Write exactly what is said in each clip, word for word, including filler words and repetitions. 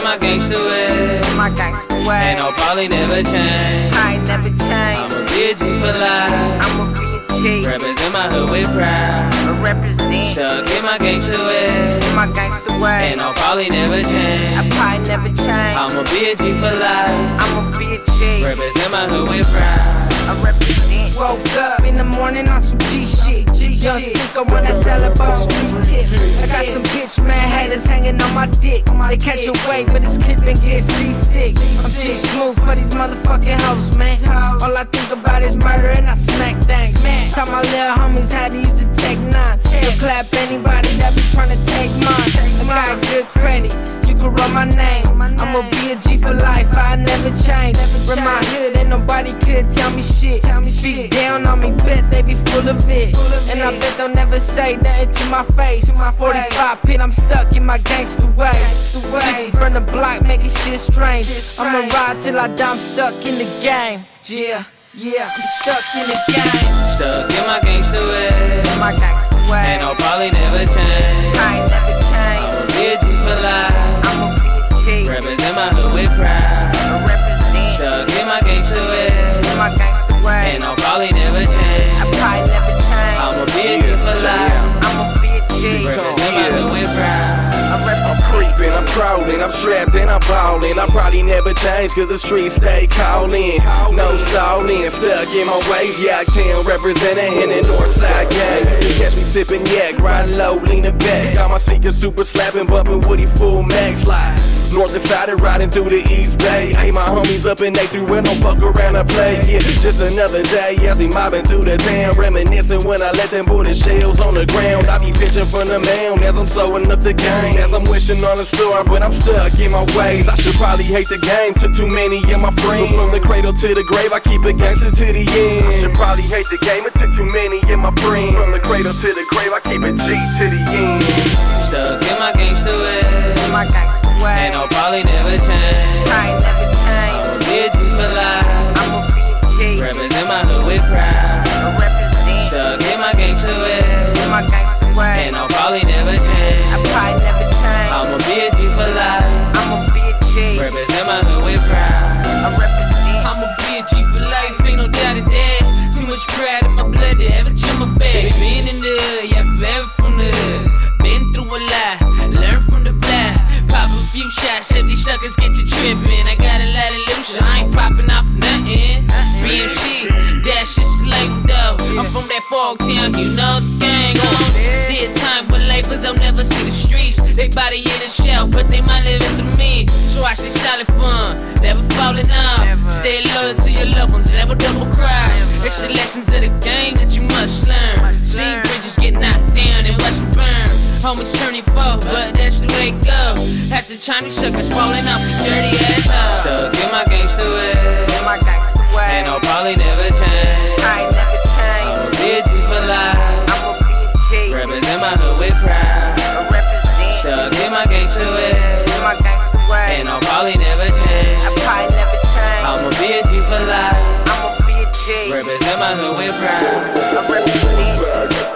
my gangsta way. My gangsta way. And I'll probably never change. I ain't never change. I'ma be a G for life. I'ma be a G. Represent my hood with pride. I represent. Stuck in my gangsta way. My gangsta way. And I'll probably never change. I probably never change. I'ma be a G for life. I'ma be a G. Represent my hood with pride. I represent. Woke up in the morning on some G shit. Young sneaker when I sell a ball street tip. I got some bitch mad haters hanging on my dick. They catch a wave, but this clip and get seasick. I'm too smooth for these motherfucking hoes, man. All I think about is murder and I smack things. Taught my little homies how to use the Tech nine. You'll clap anybody that be tryna take mine. I got good credit, you can run my name. I'ma be a G for life, I never change. Run my hood, ain't nobody could tell me shit. Speak down on me, bet they be full of it. And I bet they'll never say nothing to my face. forty-five pit, I'm stuck in my gangsta way. Bitches from the block, making shit strange. I'ma ride till I die, I'm stuck in the game. Yeah, yeah, I'm stuck in the game. Stuck in my gangsta way. My gangsta way. And I'll probably never change. I ain't never change. I'ma be a G for life. I'ma be a G. Represent my hood with pride. I represent. Stuck in my gangsta way. My gangsta way. And I'll probably never change. I probably never change. I'ma be a G for life. I'ma be a G. Represent my hood with pride. I'm creeping, I'm crawling, I'm strapped and I'm ballin'. I probably never change cause the streets stay callin'. No stallin', stuck in my ways. Yak Town representing in the Northside gang. Catch me sippin' yak, riding low, leaning back. Got my sneakers super slappin', bumpin' Woody full max slide. North and side riding through the East Bay. Ain't my homies up and they through well, don't fuck around and play. Yeah, just another day as we mobbing through the town. Reminiscing when I let them put the shells on the ground. I be pitching from the mound as I'm sewing up the game. As I'm wishing on a star, but I'm stuck in my ways. I should probably hate the game, took too many of my friends. But from the cradle to the grave, I keep it gangster to the end. I should probably hate the game, it took too many of my friends. From the cradle to the grave, I keep it G to the end. Stuck in my gangsta way. My gangsta way. And I'll probably never change. I ain't never change. I'ma be a G for life. I'ma be a G. Represent my hood with pride. I represent. Stuck in my gangsta way. My gangsta way. And I'll probably never change. I probably never change. I'ma be a G for life. I'ma be a G. Represent my hood with pride. I represent. I'ma be a G for life, ain't no doubt of that. Too much pride in my blood to ever chill my back. Been in the hood, yeah, forever from the hood. Been through a lot, learn from the block. Pop a few shots, let these suckers get you trippin'. I got a lot of loose, I ain't popping off nothing. B M C, that shit's like though. I'm from that fog town, you know the gang on. Did time with labels, I'll never see the streets. They body in a shell, but they might live it through me. So I stay solid fun, never falling off. Stay loyal to your loved ones, never double cry. It's the lessons of the game that you must learn. See bridges get knocked down and watch them burn. Homies turning foe, but that's the way it goes. Half the time these suckers falling off the dirty ass hoes. Stuck in my gangsta way. My gangsta way. And I'll probably never change. I ain't never change. I'ma be a G for life. I'ma be a G. Represent my hood with pride. I represent. Stuck in my gangsta way. My gangsta way. And I'll probably never change. I probably never change. I'ma be a G for life. I'ma be a G. Represent my hood with pride. I represent.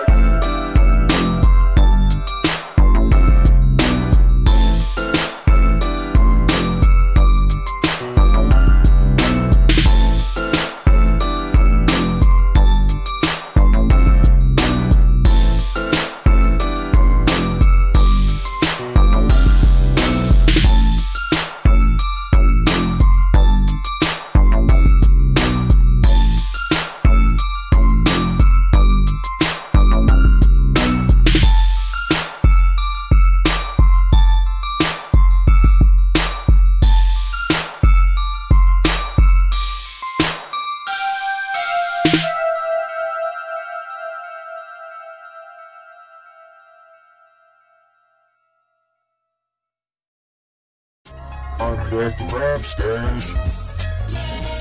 I'm back to rap stage.